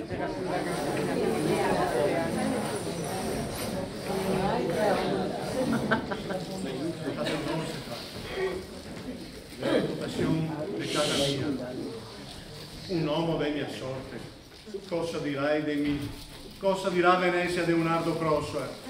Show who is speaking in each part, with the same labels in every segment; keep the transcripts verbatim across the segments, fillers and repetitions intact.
Speaker 1: Reputazione di casa mia, un uomo dei miei sorte, cosa dirai di me? Cosa dirà Venezia di un ardo grosso? Eh?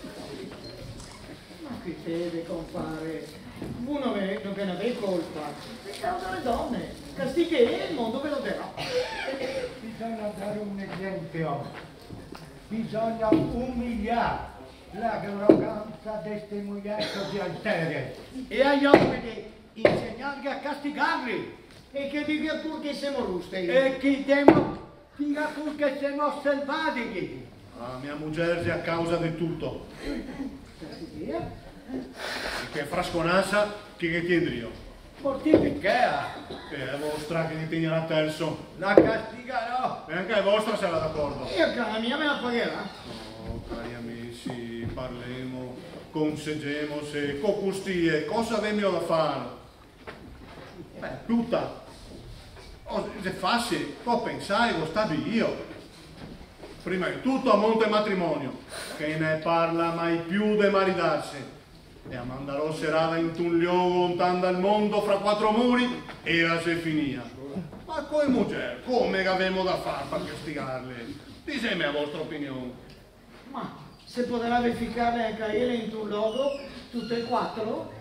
Speaker 2: Ma che deve compare? Uno non ve ne avete colpa, è causa le donne, castighe il mondo ve lo darà.
Speaker 3: Bisogna dare un esempio, bisogna umiliare l'arroganza di queste mogli così altere e agli uomini insegnargli a castigarli.
Speaker 2: E che dica pur che siamo rusti.
Speaker 3: E chi demo dica pur che siamo selvatici.
Speaker 1: Ah, mia moglie è a causa di tutto.
Speaker 2: Castighe?
Speaker 1: Che frasconassa che che tiendrio.
Speaker 3: Mortifica.
Speaker 1: E è vostra che ne tegnerà terzo.
Speaker 3: La castigarò.
Speaker 1: E anche è vostra sarà d'accordo.
Speaker 2: Io cara mia me la pagherà.
Speaker 1: No, cari amici, parlemo, conseggiamo se cocustie, cosa avemmo da fare? Beh, tutta. Oh, se fassi, co pensai, lo stavi io. Prima di tutto a monte matrimonio, che ne parla mai più di maridarsi. E a mandarò serata in un luogo lontano dal mondo, fra quattro muri, era se finia. Ma coi muger, come che avemo da fare per castigarle? Ditemi la vostra opinione.
Speaker 2: Ma se potrà verificare anche io in un luogo, tutte e quattro?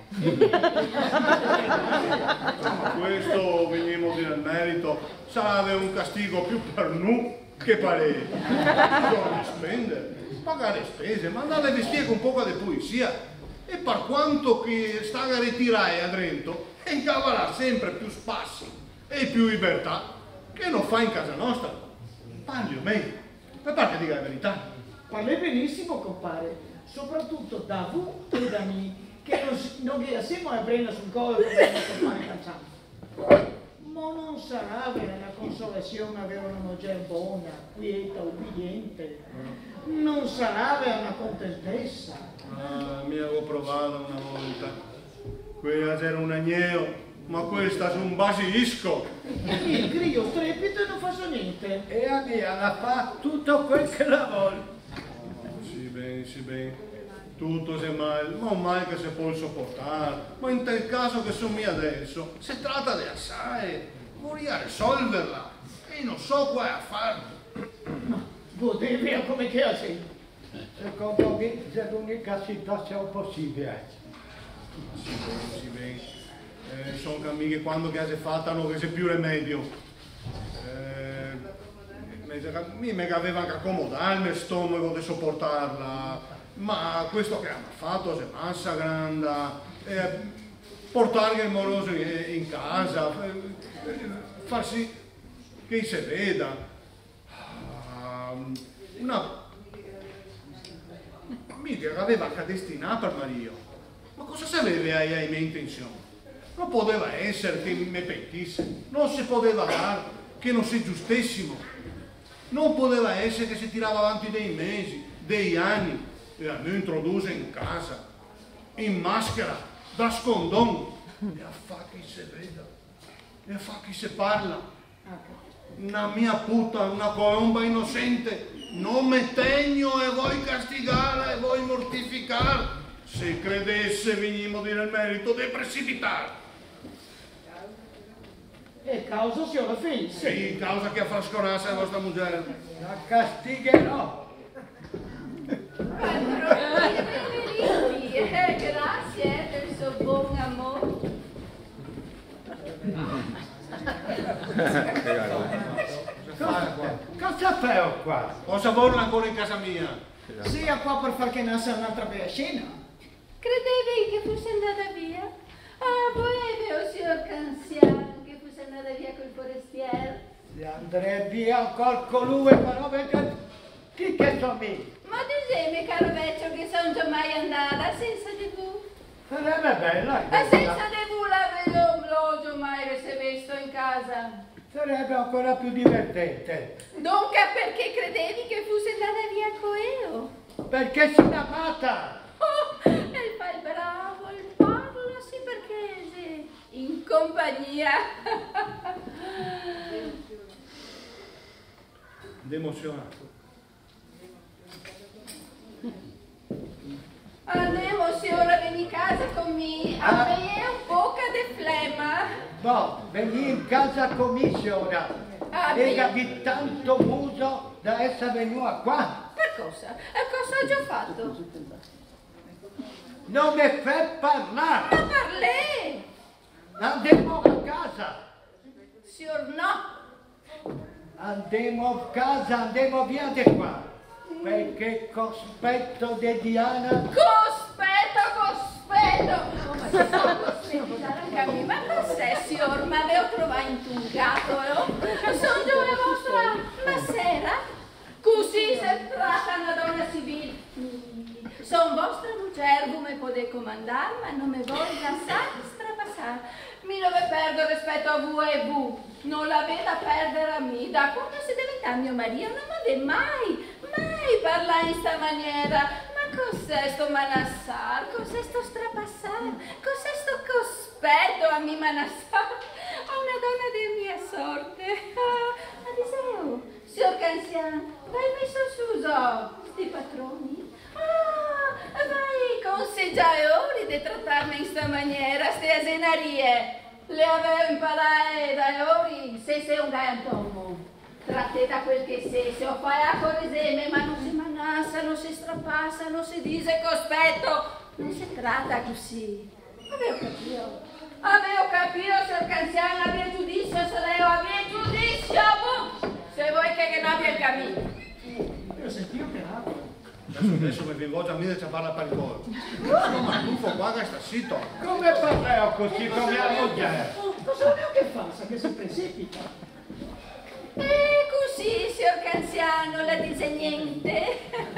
Speaker 1: Ma questo, veniamo a dire il merito, sarebbe un castigo più per noi che per lei. Bisogna spendere, pagare spese, mandare le vestire con poca di pulizia. E per quanto che sta a ritirare a Drento, incavarà sempre più spassi e più libertà che non fa in casa nostra. Parli o meglio, per parte dica la verità.
Speaker 2: Parli benissimo, compare, soprattutto da voi e da me, che non, non che siamo a prendere sul collo come compare calzando. Ma non sarà vera la consolazione avere una moglie buona, quieta, ubbidiente. Non sarà vera una contentezza.
Speaker 1: Ah, mi avevo provato una volta. Quella c'era un agneo, ma questa su un basilisco.
Speaker 2: Il grillo strepito e non fa niente.
Speaker 3: E a me la fa tutto quel che la vuole.
Speaker 1: Oh, sì bene, sì bene. Tutto se mal, ma un mal che si può sopportare. Ma in tal caso che sono mia adesso, si tratta di assai, vorrei risolverla. E non so qua a farlo.
Speaker 2: Ma godevi come che è sì.
Speaker 3: Secondo me è l'unica situazione possibile.
Speaker 1: Sì bene, sì bene. Eh, sono cammini che quando che si fattano che c'è più rimedio. Eh, mi mi aveva anche accomodarmi il stomaco di sopportarla, ma questo che hanno fatto si massa grande, eh, portare il moroso in, in casa, eh, far sì che si veda. Uh, una mica che aveva anche destinato per Mario, ma cosa sapeva ai miei intenzioni? Non poteva essere che mi pentisse, non si poteva dare che non sia giustissimo, non poteva essere che si tirava avanti dei mesi, degli anni e a noi introduce in casa, in maschera, da scondon e a fa chi si veda e a fa chi si parla. Una mia puta, una colomba innocente, non me tegno e vuoi castigare e vuoi mortificare. Se credesse venimo a dire il merito di precipitare.
Speaker 2: E causa sia la fine.
Speaker 1: Sì, causa che affrasconasse la vostra moglie.
Speaker 3: La castigherò.
Speaker 4: Eh, grazie del suo buon amore.
Speaker 3: Cosa fai qua?
Speaker 1: Cosa vuole ancora in casa mia?
Speaker 2: Sia qua per far che nasca un'altra bella scena.
Speaker 4: Credevi che fosse andata via? Ah, volevo, signor Canziano, che fosse andata via col forestiero.
Speaker 3: Si andrei via col colui, però perché chi che so me?
Speaker 4: Ma disemi, caro vecchio, che sono già mai andata senza di voi.
Speaker 3: Sarebbe bella.
Speaker 4: Ma senza di voi l'avrei mai visto in casa.
Speaker 3: Sarebbe ancora più divertente.
Speaker 4: Dunque perché credevi che fosse andata via con io?
Speaker 3: Perché sei una matta.
Speaker 4: Oh, e fa il bravo, il parla sì perché sì, in compagnia.
Speaker 1: Emozionato.
Speaker 4: Andiamo, signora, vieni in casa con me. A me è un po' di flemma.
Speaker 3: No, veni in casa con me, signora.
Speaker 4: Ah,
Speaker 3: e
Speaker 4: bene.
Speaker 3: avevi tanto muso da essere venuta qua.
Speaker 4: Per cosa? E cosa ho già fatto?
Speaker 3: Non mi fai parlare.
Speaker 4: Ma parlè!
Speaker 3: Andiamo a casa.
Speaker 4: Signor, no.
Speaker 3: Andiamo a casa, andiamo via di qua. Perché cospetto di Diana.
Speaker 4: Cospetto, cospetto! Oh, ma ci sono cospetti anche a me. Ma cos'è, signor? Ma avevo trovato intungato, no? Sono giù la vostra massera? Così si tratta una donna civile. Sono vostra mujer, voi mi potete comandare, ma non mi voglio lasciare strapassare. Mi dove perdo rispetto a voi e voi. Non l'avete a perdere a me. Da quando si diventa mio marito non mi avete mai, mai parlato in sta maniera. Ma cos'è sto manassar? Cos'è sto strapassare? Cos'è sto cospetto a mi manassar? A una donna di mia sorte. Ah, ma dicevo, signor Canzian, vai messo suso, sti patroni. Ah, vai, consigliatori di trattarmi in sta maniera, ste asenarie. Le avevo imparate da ori, se sei un galantomo. Tratte da quel che sei, se ho fatto a correseme, ma non si manassa, non si strapassa, non si dice cospetto. Non si tratta così. Avevo capito. Avevo capito, signor Canziano, abbia giudizio, se lei abbia giudizio. Se vuoi che, che non abbia il cammino.
Speaker 2: Io sentivo che era.
Speaker 1: Adesso, adesso mi vengo già a me a ciappare per il collo. Sono ma tuffo qua che sta zitto.
Speaker 3: Come parlerò così con mia moglie?
Speaker 2: Cosa volevo che fa? Sa che si precipita.
Speaker 4: E così, signor Canziano, la dice niente.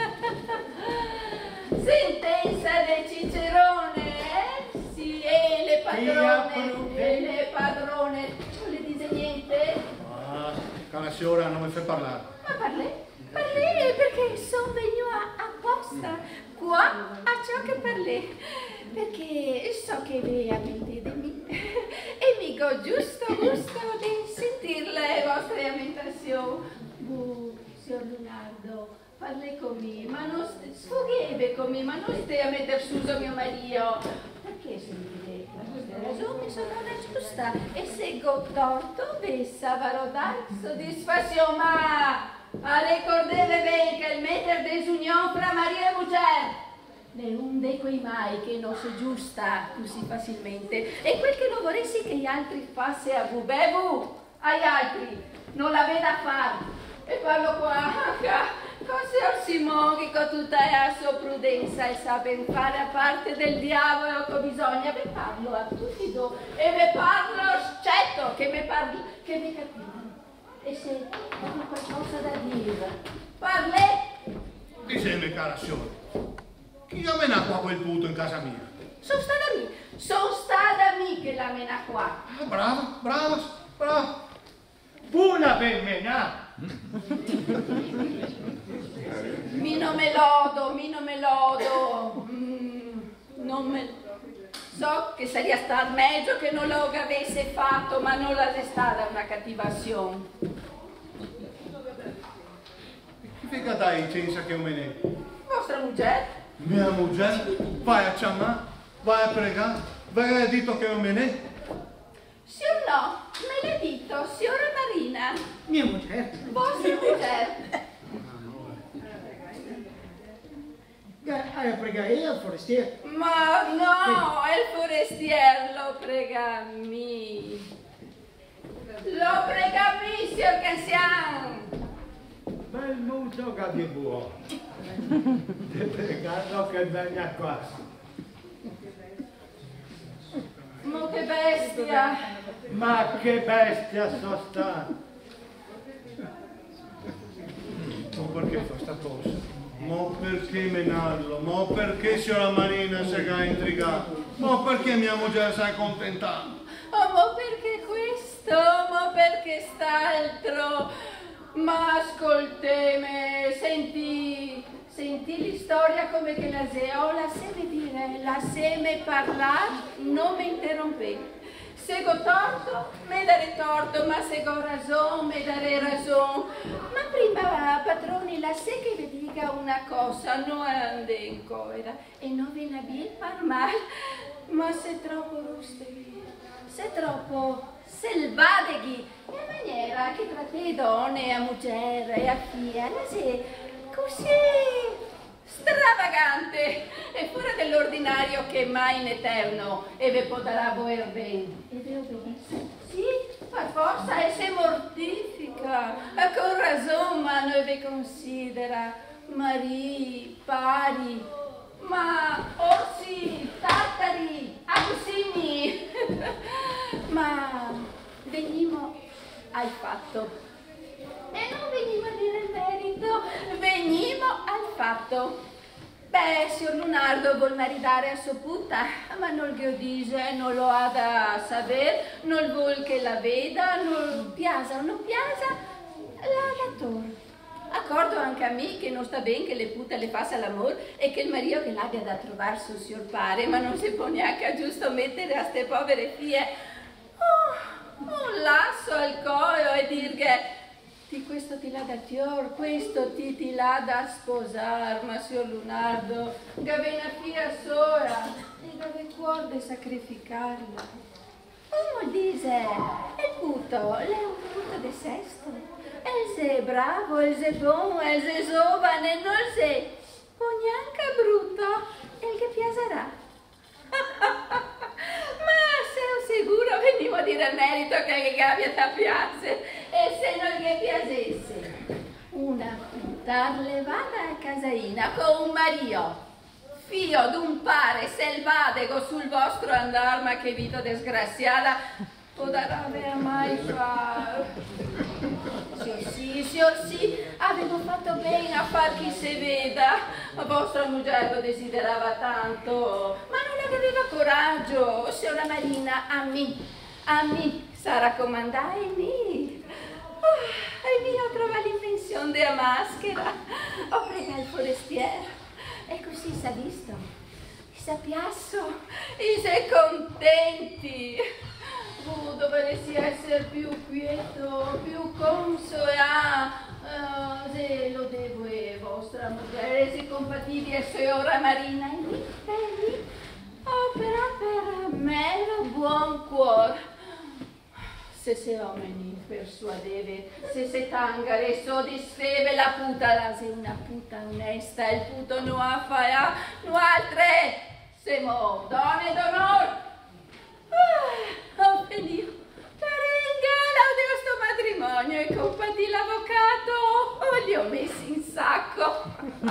Speaker 4: Sentenza del Cicerone, eh? Sì, e le padrone, e le padrone. Non le dice niente?
Speaker 1: Ah, cara signora, non mi fai parlare.
Speaker 4: Ma parlè? Parlè perché sono venuta apposta qua a ciò che parlè. Perché so che voi avete di me e mi go giusto gusto di sentire le vostre lamentazioni. Bu, signor Leonardo, parlè con me, ma non sfogheve con me, ma non stai a mettere suso mio marito. Perché sentite la vostra ragione sono una giusta e se go torto vi saprò dar soddisfazione, ma a ricordare bene che il metter desunione fra Maria e mujer ne un de quei mai che non si giusta così facilmente e quel che non vorresti che gli altri fasse a voi, bevu agli altri non l'avete a fare e parlo qua con signor Simone che con tutta la sua prudenza e saper fare a parte del diavolo che bisogna vi parlo a tutti do e vi parlo certo che mi parli che mi capiscono e se hanno qualcosa da dire parle
Speaker 1: Dicemi, cara signora, chi ha menato a quel puto in casa mia?
Speaker 4: sono stata mi sono stata mi che la mena qua.
Speaker 1: Ah, brava, brava, brava.
Speaker 3: Una per menà.
Speaker 4: Mi non me lodo, mi non me lodo. Mm, non me... So che sarebbe stato meglio che non lo avesse fatto, ma non la è stata una cattiva azione.
Speaker 1: Chi fica dai senza che io me ne...
Speaker 4: Vostra mujer?
Speaker 1: Mia moglie, vai a chiamare, vai a pregare, vai a dito che io me ne...
Speaker 4: Sì o no? Me l'ha detto, signora Marina.
Speaker 2: Mia moglie.
Speaker 4: Vostra mujer.
Speaker 2: Hai a pregare io al forestiere.
Speaker 4: Ma no, è il forestiere, lo prega a me. Lo prega a me, signor Canzian.
Speaker 3: Bel muso che di buono. Ti pregando che venga qua.
Speaker 4: Ma che bestia.
Speaker 3: Ma che bestia sono stata.
Speaker 1: Ma perché fa sta cosa? Ma perché menarlo? Ma perché signora Marina si è intrigata? Ma perché mia moglie si è accontentata?
Speaker 4: Oh, ma perché questo? Ma perché st'altro? Ma ascolteme, senti, senti la storia come che la Zeola seme dire, la seme parlare, non mi interrompe. Sego torto, me dare torto, ma sego ragione, me dare ragione. Ma prima, patroni, la sé che vi dica una cosa, non ande in coera e non ve ne vi par mal, ma se troppo rusteghi, se troppo selvadeghi, in maniera che tra te donne, a mujer e a figlia, la sé così stravagante e fuori dell'ordinario che mai in eterno e ve potrà voler ben e ve obbedisce. Sì, per forza e se mortifica con ragione ma noi ve considera mari, pari, ma orsi, tartari, abusini. Ma venimo al fatto. E non venimo a dire il merito, venimo al fatto. Beh, signor Lunardo vuol maritare a sua puta, ma non lo dice, non lo ha da saper, non vuol che la veda, non piasa o non piasa, la dator. Accordo anche a me che non sta bene che le pute le faccia l'amore e che il marito che l'abbia da trovare sul signor pare, ma non si può neanche a giusto mettere a ste povere figlie oh, un lasso al collo e dir che ti questo ti l'ha da tior, questo ti ti l'ha da sposar, ma signor Lunardo, gave una figlia sola, e gave cuore di sacrificarla. Uno dice, il puto, lei è un puto di sesto, e se è bravo, e se è buono, e se è giovane, non se o neanche brutto, e il che piacerà. Ma sei sicuro venivo a dire al merito che abbia da piace e se non gli piacesse una puta levata a casaina con un marito figlio d'un pare selvatico sul vostro andar, ma che vita disgraziata potrà aver mai far. Sì, sì, sì, sì, avevo fatto bene a far chi se veda. La vostra moglie lo desiderava tanto, ma non ne aveva coraggio. Signora Marina, a me, a me, sa raccomandare me. Oh, e mio trova l'invenzione della maschera. Ho pregato il forestiero e così s'ha visto. Si piasso, e si è contenti. Uh, dovresti essere più quieto, più conso e ah, uh, se lo devo e vostra moglie, si compatibile e signora Marina e mi, e mi, oh, però per me lo buon cuore. Se se uomini persuadeve, se se tangare soddisfeve la puta, la se una puta onesta, il puto no ha faia, no altre, siamo donne d'onore. Ah, oh, venivo per ingala di questo matrimonio e compatì l'avvocato, oh, li ho messi in sacco.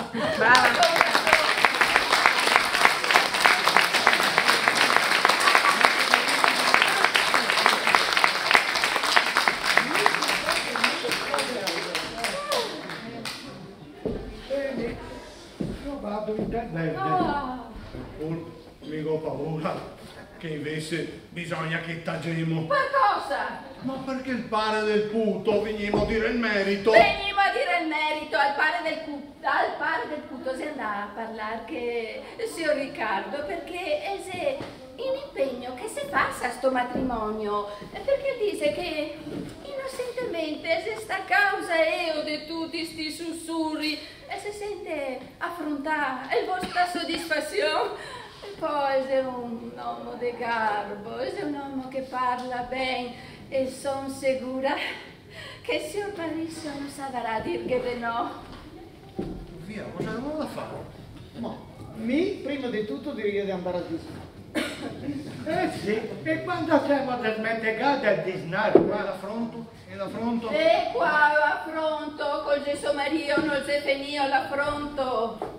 Speaker 3: Bene, io vado in intervento.
Speaker 4: Ah.
Speaker 1: Mica ho paura che invece bisogna che tagemo.
Speaker 4: Per cosa?
Speaker 1: Ma perché il pare del puto venimo a dire il merito?
Speaker 4: Venivo a dire il merito al pare del puto, al pare del puto si andava a parlare che signor Riccardo, perché è se in impegno che si passa a sto matrimonio, perché dice che innocentemente se sta causa eo di tutti sti sussurri e si sente affrontare il vostra soddisfazione. E poi è un uomo di garbo, è un uomo che parla bene e sono sicura che il signor Maurizio non saprà dir che no.
Speaker 1: Via, cosa avevo da fare?
Speaker 2: Ma mi, prima di tutto, direi di andare a disnare.
Speaker 3: Eh sì, e quando siamo smentecati a disnare?
Speaker 1: Qua l'affronto? E l'affronto?
Speaker 4: E qua l'affronto, col Gesù Mario, non c'è finito l'affronto.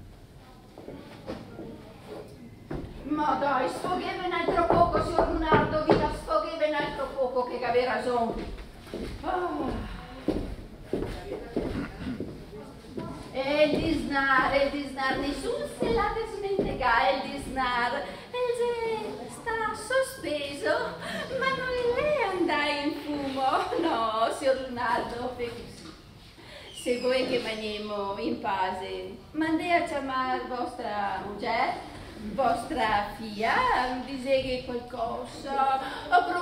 Speaker 4: Ma dai, sfogheva un altro poco, signor Lunardo, vita, sfogheva un altro poco che aveva ragione. Oh. E il disnar, il disnar, nessuno se l'ha smentecare, il disnar, e sta sospeso, ma non lei andai in fumo, no, signor Lunardo, fai così. Se voi che maniamo in pace, mandai a chiamare vostra moglie, vostra figlia, dice che qualcosa,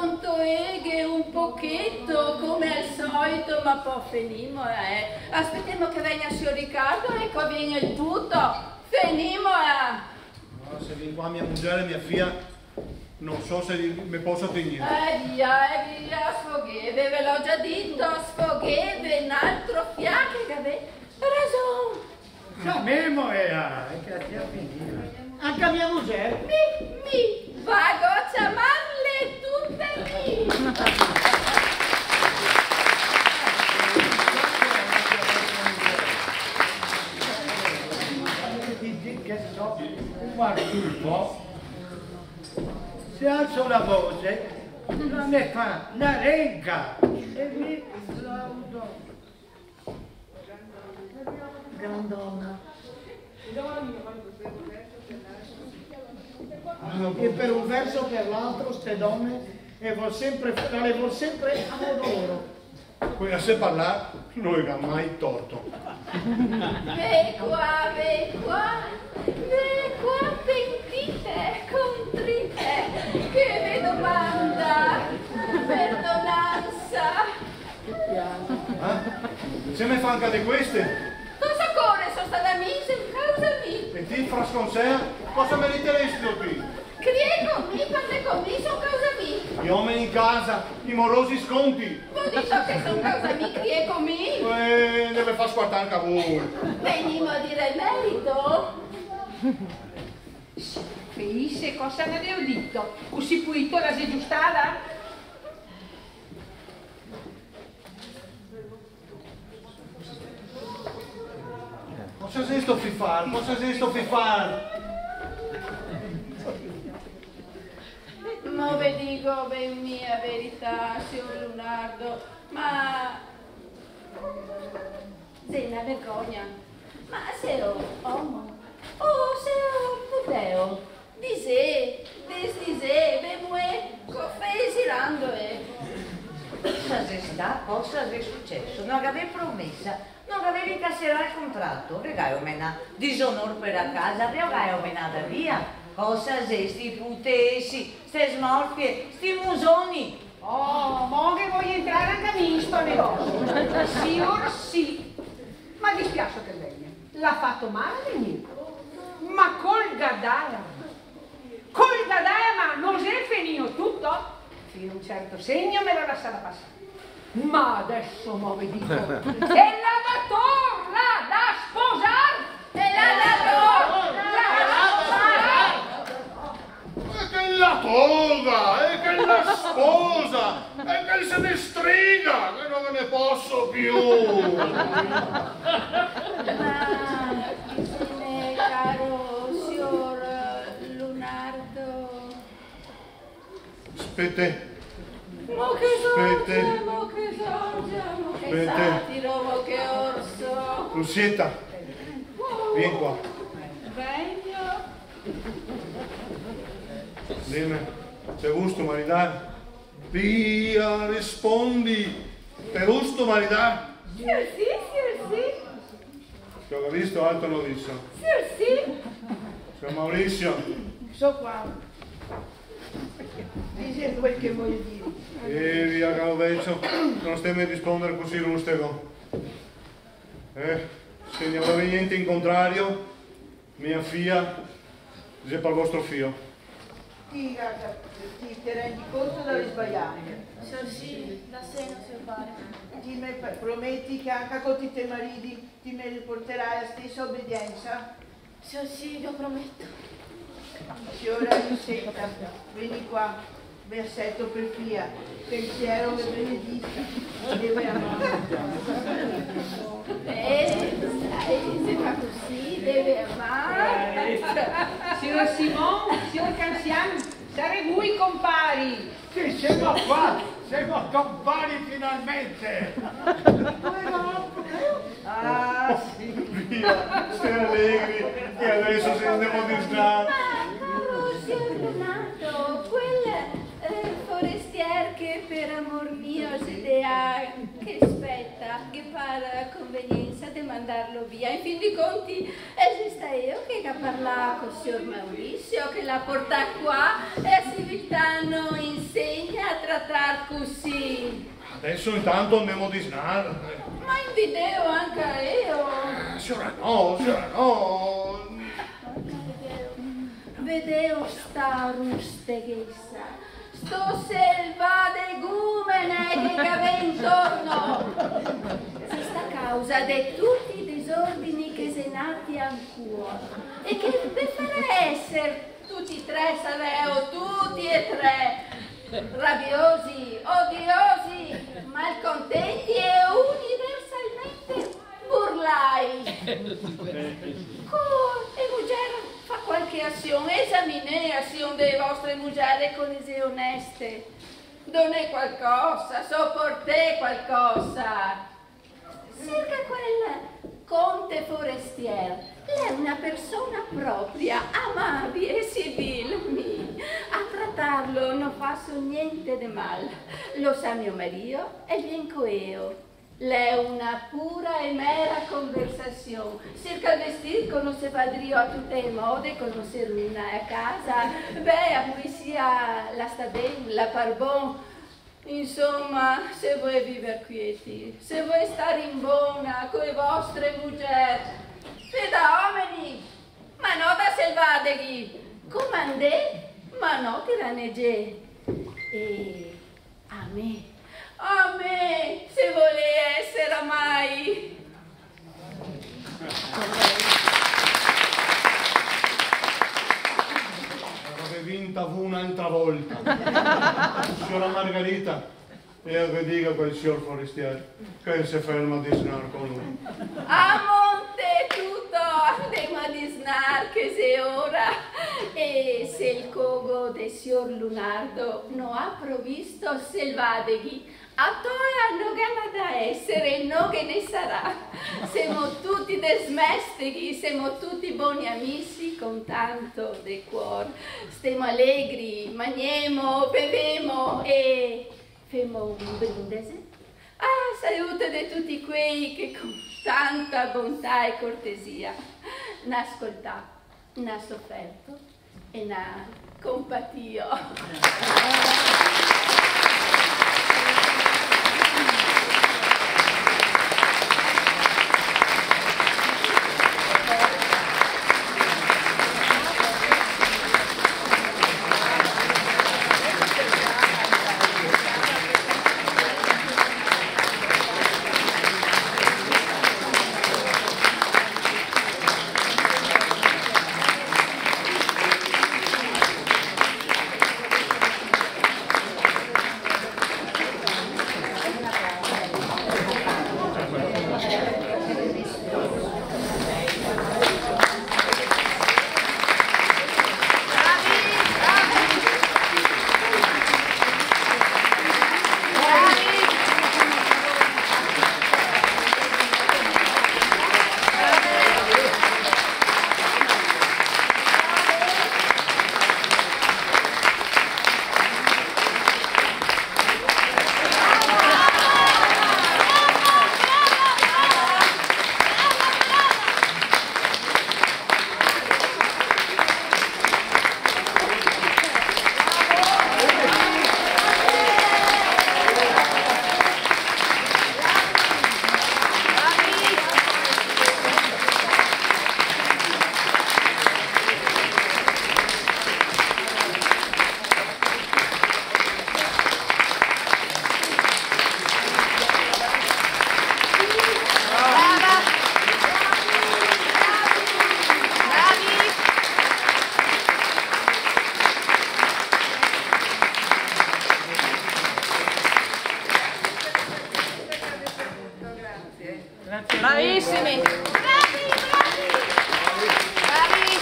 Speaker 4: lueghe un pochetto come al solito, ma poi finimo, eh. Aspettiamo che venga il signor Riccardo e poi viene il tutto. Finimo, eh.
Speaker 1: No, se viene qua mia moglie e mia figlia, non so se mi posso tenere.
Speaker 4: Eh via, eh via, sfogheve, ve l'ho già detto, sfogheve, un altro fiacche che avete ragione.
Speaker 3: Sappiamo era, è che ti ha finito.
Speaker 2: Anche a mia moglie?
Speaker 4: Mi, mi, vago a chiamarle tutte lì.
Speaker 3: Che so, guarda un po'. Se alzo la voce, non ne fa una renga. E mi applaudo.
Speaker 2: Grandonna. E per un verso o per l'altro, ste donne, e vuol sempre, le vuol sempre a modo loro.
Speaker 1: Poi a se parlare, non è mai torto.
Speaker 4: Ve qua, ve qua, ve qua, pentite, contrite, che ve domanda, perdonanza.
Speaker 1: Eh? Se me fa anche di queste?
Speaker 4: Cosa corre, sono stata mise in causa mia?
Speaker 1: E ti, frasconsea, cosa meriteresti qui?
Speaker 4: Crie con me, parle con me, sono causa mia.
Speaker 1: Gli uomini in casa, i morosi sconti.
Speaker 4: Voi dite che sono causa mia, crie con me?
Speaker 1: Eh, deve far squartare anche a voi.
Speaker 4: Venimo a dire il merito.
Speaker 5: Felice, cosa ne avevo detto? Così pulito la sei giustata?
Speaker 1: Cosa sei sto fifar? Cosa sei sto fifar?
Speaker 4: Non ve dico ben mia verità, signor Leonardo, ma... Zena, vergogna. Ma se ho uomo, o se ho puteo, di sé, des di sé, bemue, confesi rando e...
Speaker 6: Cosa se sta? Cosa è successo? Non avevi promessa, non avevi casserà il contratto, regai mena disonor per a casa, regai menata via. Cosa se sti putesi, ste smorfie, sti musoni?
Speaker 5: Oh, mo che voglio entrare anche a me in sto negozio. Sì or sì. Ma dispiace che lei l'ha fatto male venire. Ma col Gaddaia. Col Gaddaia, ma non si è finito tutto? Fino a un certo segno me la lasciata passare. Ma adesso mo vi dico. È la da torna da sposare!
Speaker 4: E la da torna da sposare!
Speaker 1: E che la toga, e che la sposa, e che se ne striga, che non me ne posso più.
Speaker 4: Ma, insieme, caro signor Leonardo...
Speaker 1: Aspetta.
Speaker 4: Mo che
Speaker 1: Aspetta.
Speaker 4: songia, mo che songia, mo che
Speaker 1: Aspetta.
Speaker 4: satiro, mo che orso.
Speaker 1: Lucietta, vieni qua.
Speaker 4: Vengo.
Speaker 1: Dime, te gusto maridar? Via, rispondi. Te gusto maridar?
Speaker 4: Sì, sì, sì, sì.
Speaker 1: Che ho visto, altro l'ho visto.
Speaker 4: Sì, sì.
Speaker 1: Signor Maurizio.
Speaker 2: So qua. Dice quel che voglio dire.
Speaker 1: E via, caro vecchio, non stiamo a rispondere così rustico. Eh, se non aveva niente in contrario, mia figlia, dice per il vostro figlio.
Speaker 7: Sì, guarda, ti, ti rendi conto dove sbagliare.
Speaker 4: Sì, sì, la sera si fare.
Speaker 7: Ti me, prometti che anche con tutti i tuoi mariti ti me riporterai la stessa obbedienza?
Speaker 4: Sì, sì, lo prometto.
Speaker 7: Signora Lucetta, vieni qua, versetto per fia, pensiero che benedica, deve amare.
Speaker 4: Eh, sai, se fa così, deve amare.
Speaker 5: Signor Simon, signor Canziano, sarei voi compari.
Speaker 3: Sì, siamo qua, siamo compari finalmente.
Speaker 7: Ah, sì.
Speaker 1: Via, stai allegri, che adesso se andiamo di strada.
Speaker 4: Caro signor Renato, quel eh, forestier che per amor mio si dea che aspetta, che par convenienza di mandarlo via. In fin di conti, esista io che ha parlato con il signor Maurizio, che la porta qua e a Civiltano insegna tra trattar così?
Speaker 1: Adesso intanto andiamo a disnare.
Speaker 4: Ma in video anche io.
Speaker 1: Eh, signora no, signora no.
Speaker 4: Vedeo sta rusteghezza, sto selva de gumene che cave intorno. Si sta causa di tutti i disordini che se nati ancora e che per fare essere tutti e tre saveo, tutti e tre, rabbiosi, odiosi, malcontenti e universalmente burlai. Co e mujer fa qualche azione, esamine azione delle vostre muggere con le oneste. Non è qualcosa, sopporte qualcosa. Cerca quel conte forestier. Lei è una persona propria, amabile e civile. A trattarlo non faccio niente di male. Lo sa mio marito e bien coeo. Lei è una pura e mera conversazione. Cerca il vestir, conosce padrio a tutte le mode, conosce una a casa. Beh, a poesia la sta bene, la par bon. Insomma, se vuoi vivere quieti, se vuoi stare in buona con le vostre muggeri, e da uomini, ma no da selvaghi, comandè, ma no tiranegge. E a me, a me, se vuole essere mai.
Speaker 1: Aveva vinta un'altra volta. Signora Margherita, e che dica quel signor forestiere che si ferma a disnare con lui.
Speaker 4: A monte tutto, andiamo a disnar che se ora. E se il cogo del signor Lunardo non ha provvisto selvaghi, a toi hanno gana da essere e non che ne sarà. Siamo tutti desmesteghi, siamo tutti buoni amici con tanto de cuor. Stiamo allegri, mangiamo, bevemo e femo un brindisi. Ah, salute di tutti quei che con tanta bontà e cortesia n'ha ascoltato, n'ha sofferto e n'ha compatio.
Speaker 5: Bravissimi! Bravi, bravi! Bravi!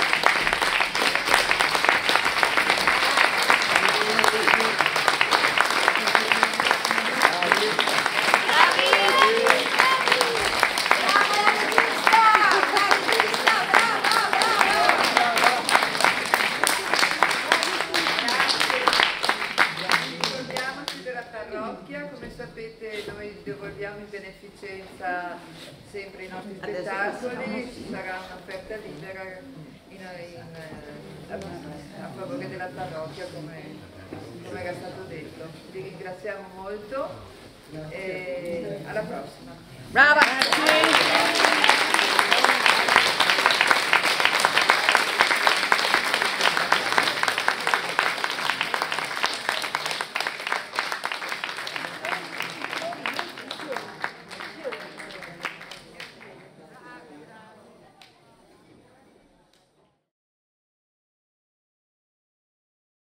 Speaker 7: Ricordiamoci della parrocchia, come sapete noi devolviamo in beneficenza sempre i nostri spettacoli, ci sarà un'offerta libera in, in, a, a favore della parrocchia come come era stato detto. Vi ringraziamo molto e alla prossima.
Speaker 5: Brava!